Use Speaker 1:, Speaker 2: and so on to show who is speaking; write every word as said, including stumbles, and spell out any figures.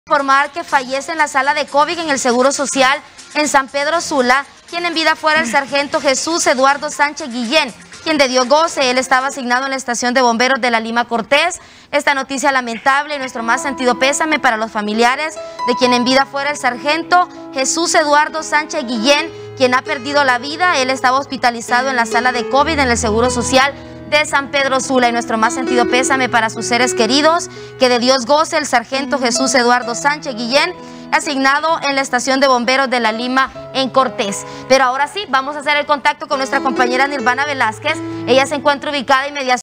Speaker 1: Informar que fallece en la sala de COVID en el Seguro Social en San Pedro Sula, quien en vida fuera el sargento Jesús Eduardo Sánchez Guillén, quien de Dios goce. Él estaba asignado en la estación de bomberos de la Lima Cortés. Esta noticia lamentable y nuestro más sentido pésame para los familiares de quien en vida fuera el sargento Jesús Eduardo Sánchez Guillén, quien ha perdido la vida. Él estaba hospitalizado en la sala de COVID en el Seguro Social de San Pedro Sula, y nuestro más sentido pésame para sus seres queridos. Que de Dios goce el sargento Jesús Eduardo Sánchez Guillén, asignado en la estación de bomberos de la Lima en Cortés. Pero ahora sí, vamos a hacer el contacto con nuestra compañera Nirvana Velázquez. Ella se encuentra ubicada inmediatamente